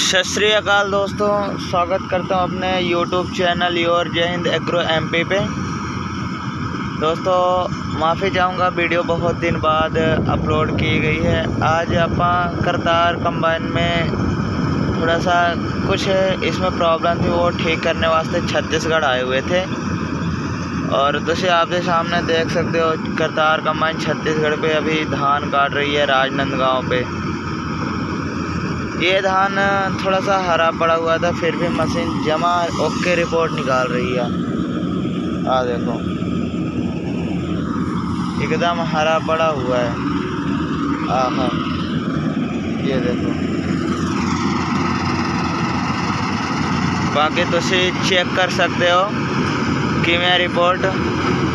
सत श्री अकाल दोस्तों, स्वागत करता हूं अपने यूट्यूब चैनल योर जय हिंद एग्रो एमपी पे। दोस्तों माफ़ी चाहूँगा, वीडियो बहुत दिन बाद अपलोड की गई है। आज आप करतार कंबाइन में थोड़ा सा कुछ इसमें प्रॉब्लम थी, वो ठीक करने वास्ते छत्तीसगढ़ आए हुए थे। और दूसरे आपके सामने देख सकते हो करतार कंबाइन छत्तीसगढ़ पे अभी धान काट रही है राजनांदगांव पे। ये धान थोड़ा सा हरा पड़ा हुआ था, फिर भी मशीन जमा ओके रिपोर्ट निकाल रही है। आ देखो एकदम हरा पड़ा हुआ है। आहा, ये देखो। बाकी तुसी चेक कर सकते हो कि मैं रिपोर्ट